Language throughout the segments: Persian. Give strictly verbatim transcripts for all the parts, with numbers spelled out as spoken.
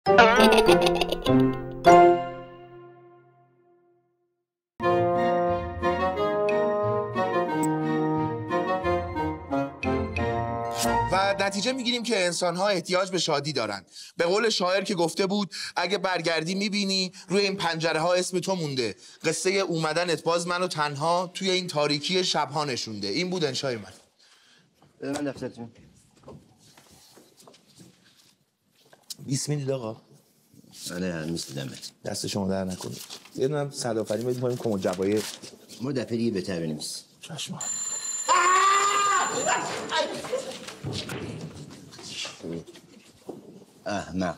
و نتیجه میگیریم که انسان‌ها احتیاج به شادی دارن. به قول شاعر که گفته بود اگه برگردی میبینی روی این پنجره ها اسم تو مونده، قصه اومدنت باز منو تنها توی این تاریکی شبها نشونده. این بود انشای من. بده من دفترتون. بیست میدید آقا؟ آره هنوز دیدمت. دست شما در نکنید. یه دونم صدآفرین بدیم کنیم کمد جوایه. ما دفعه دیگه بهتر بنویس. چشم. احمق.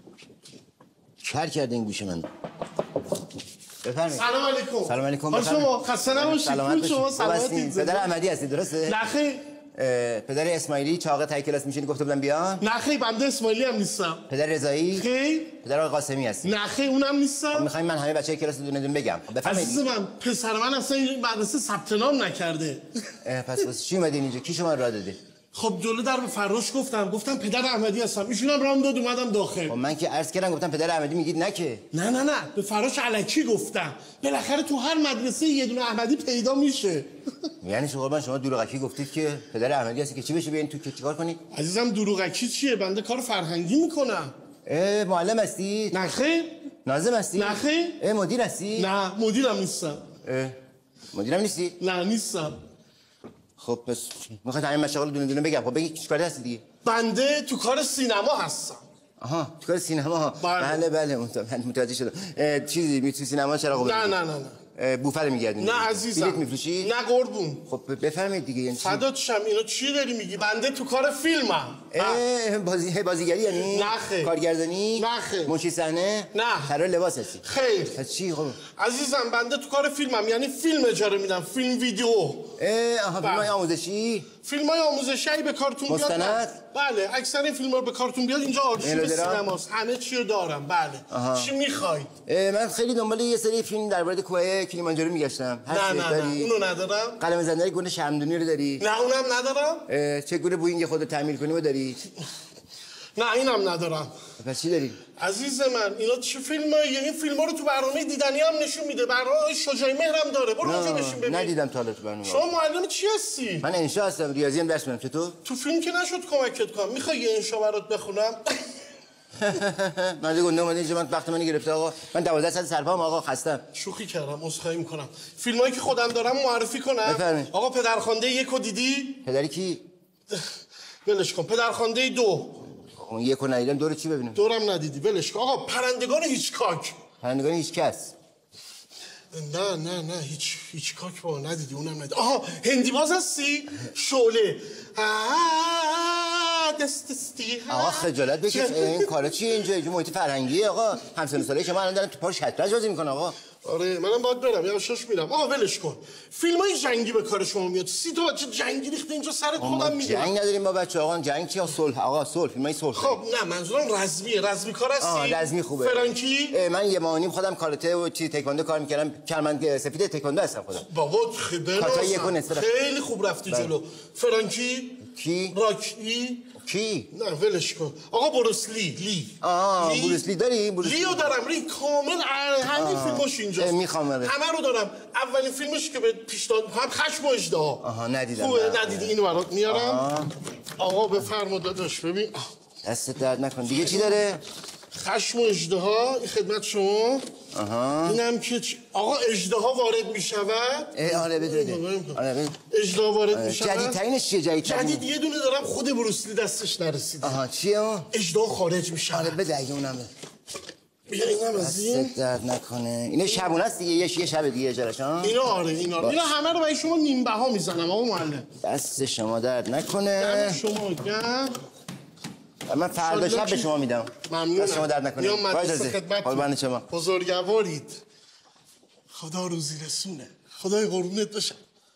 کر کرده این گوش من. بفرمایید. سلام علیکم. سلام علیکم. حال شما خسته نباشید. پول شما سلامتی. پدر احمدی هستی درسته؟ نه خیر. پدر اسماعیلی چاقه تای کلاس میشینی گفته بودم بیا؟ نه خیر بنده اسماعیلی هم نیستم. پدر رضایی؟ خیر. پدر آقای قاسمی هستی؟ نه خیر اونم نیستم. میخوایم من همه بچه‌های کلاس دونه دونه بگم. بفرمایید. عزیز من پسر من اصلا این مدرسه ثبت نام نکرده. پس واسه چی اومدین اینجا؟ کی شما راه داده؟ خب جلو در به فراش گفتم گفتم پدر احمدی هستم. ایشون هم رام داد اومدم داخل. خب من که عرض کردم گفتم پدر احمدی میگید نه که. نه نه نه به فراش الکی گفتم. بالاخره تو هر مدرسه یه دونه احمدی پیدا میشه. یعنی شما من شما دروغکی گفتید که پدر احمدی هستی که چی بشه بیاین تو که چیکار کنید؟ عزیزم دروغکی چیه؟ بنده کار فرهنگی میکنم. اه معلم هستی؟ نه خیر. ناظم هستی؟ نه خیر. اه مدیر هستی؟ نه مدیرم نیستم. اه مدیرم نیستی؟ نه نیستم. خب پس میخواد همین مشاغل دونه دونه بگم. خب بگی چیکار هستی دیگه؟ بنده تو کار سینما هستم. آها تو کار سینما. بله بله متوجه شدم. چیزی می تو سینما چرا خوب؟ نه نه نه نه. بوفر میگردین؟ نه عزیزم. بلیط میفروشی؟ نه قربون. خب بفرمایید دیگه یعنی چی؟ فدات شم اینو چی داری میگی؟ بنده تو کار فیلمم. اه بازی بازیگری یعنی؟ نه خیر. کارگردانی؟ نه خیر. منشی صحنه؟ نه. طراح لباس هستی؟ خیر. پس چی خب؟ عزیزم بنده تو کار فیلمم یعنی فیلم اجاره میدم، فیلم ویدیو. اه آها فیلمای آموزشی؟ فیلمای آموزشی به کارتون بیاد. مستند؟ بله اکثر این فیلم‌ها به کارتون بیاد اینجا آرشیو سینماست. همه چی رو دارم. بله. چی می‌خواید؟ من خیلی دنبال یه سری فیلم در مورد کوه کلیمانجارو میگشتم. نه نه نه اونو ندارم. قلم زنده گونه شمدونی رو داری؟ نه اونم ندارم. چه گونه بوینگ خودت تعمیر کنی رو داری؟ نه اینم ندارم. پس چی داری؟ عزیز من اینا چه فیلماییه؟ این فیلم‌ها رو تو برنامه دیدنی هم نشون میده. برنامه شجاعی مهرم داره. برو اونجا بشین ببین. ندیدم تا حالا تو برنامه. شما معلم چی هستی؟ من انشا هستم، ریاضی هم درس میدم. چطور؟ تو فیلم که نشد کمکت کنم. میخوای یه انشا برات بخونم؟ من دیگه گنده اومده اینجا من وقت منو گرفته آقا. من دوازده ساعت سرپام آقا خستم. شوخی کردم، عذرخواهی میکنم. فیلمایی که خودم دارم معرفی کنم. بفرمایید. آقا پدرخوانده یکو دیدی؟ پدری کی؟ ولش کن. پدرخوانده دو. اون یکو ندیدم. دور چی ببینم؟ دورم ندیدی. ولش کن. آقا پرندگان هیچکاک. پرندگان هیچ کس. نه نه نه هیچ هیچ کاک با ندیدی اونم ندیدی. آها هندی باز هستی؟ شعله. دست دستی. آقا خجالت بکش. این کارا چیه اینجا؟ اینجا محیط فرهنگیه آقا. همسن ساله شما الان دارن تو پارک شطرنج بازی میکنن آقا. آره منم باید برم یواشاش میرم. آقا ولش کن. فیلمای جنگی به کار شما میاد. سی تا بچه جنگی ریخته اینجا سرت خودم میگیرم. جنگ نداریم با بچه آقا. جنگ چیه؟ صلح آقا. صلح فیلمای صلح. خب نه منظورم رزمیه. رزمی کار هستی؟ آه رزمی خوبه. فرانکی؟ من یه ماه و نیم خودم کاراته و چی تکواندو کار میکردم. کلمن سفید تکواندو هستم خودم. بابا خیلی خیلی خوب رفتی جلو. فرانکی؟ کی؟ راکی؟ کی؟ نه ولش کن. آقا بروس لی لی. آه لی؟ بروس لی داری؟ بروس لیو دارم. لی کامل همین فیلماش اینجاست. میخوام بره. همه رو دارم. اولین فیلمش که به پیشنهاد هم خشم و اژدها. آها ندیدم. خوبه ندیدی اینو برات میارم. آقا بفرما داداش ببین. دست درد نکن. دیگه چی داره؟ خشم و اژدها این خدمت شما. آها. اینم که آقا اژدها وارد میشود. آره بده. آره بده. اژدها وارد میشود. جدیدترینش چیه جدیدترین؟ جدید یه دونه دارم خود بروسلی دستش نرسیده. آها چیه اون؟ اژدها خارج میشه. آره بده اگه اونم. بیا اینم از این. دست درد نکنه. اینا شبونه است دیگه. یه شب دیگه اجارش ها. اینا آره اینا. اینا همه رو برای شما نیم بها میزنم آقا معلم. دست شما درد نکنه. دست شما گرم. من فردا شب به شما میدم. ممنونم. دست شما درد نکنه. میام مدرسه خدمت. قربان شما. بزرگوارید. خدا روزی رسونه. خدای قربونت باشم.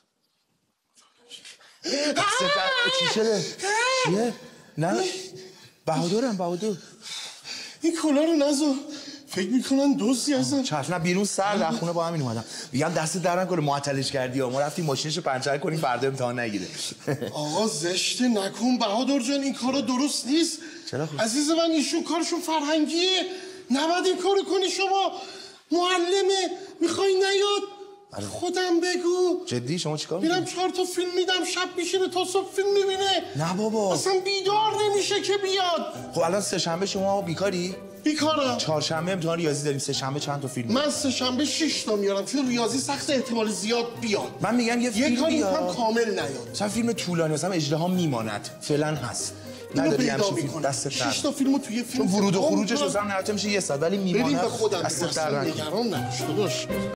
چی شده؟ چیه؟ نه؟ بهادرم بهادر. این کلا رو نزو. فکر میکنن دوستی هستن. چشم نه بیرون سر در خونه با همین اومدم. میگم دست در نکنه معطلش کردی ها. ما رفتیم ماشینشو پنچر کنیم فردا امتحان نگیره. آقا زشته نکن بهادر جان، این کارا درست نیست. چرا خب؟ عزیز من ایشون کارشون فرهنگیه، نباید این کارو کنی. شما معلمه میخوای نیاد خودم بگو. جدی شما چیکار میکنی؟ میرم چهار تا فیلم میدم، شب میشینه تا صبح فیلم میبینه. نه بابا اصلا بیدار نمیشه که بیاد. خب الان سه شنبه شما بیکاری؟ بیکارم. چهارشنبه امتحان ریاضی داریم، سه شنبه چند تا فیلم؟ من سه شنبه شش تا میارم چون ریاضی سخت، احتمال زیاد بیاد. من میگم یه فیلم کاری بیاد میکنم کامل نیاد. مثلا فیلم طولانی مثلا اجدها میماند فعلا هست. اینو نداری پیدا همچین فیلم میکنم. دست شش تا فیلمو توی فیلم چون ورود و خروجش میکنم. مثلا نهایتا میشه یه ساعت ولی میماند. بریم به خودم دست بگو، در اصلا نکن. نگران نباش داداش.